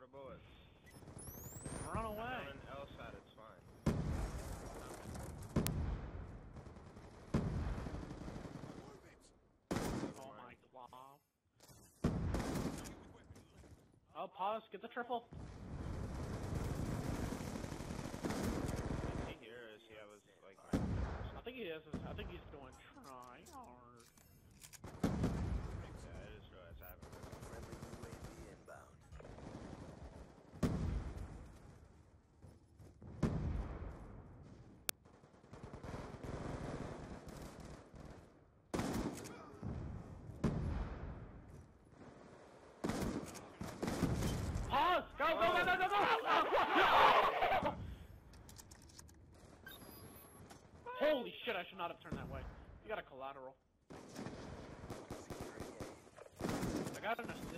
of bullets. Run away. I'm on L side, it's fine. Oh my god. Oh, pause. Get the triple. Is he here or is he? I was like. I think he is. I think he's doing try hard. Yeah, I just realized I haven't. Friendly UAV inbound. Pause! Go, go, go, go, go, go! Holy shit, I should not have turned that way. You got a collateral. I got an assist.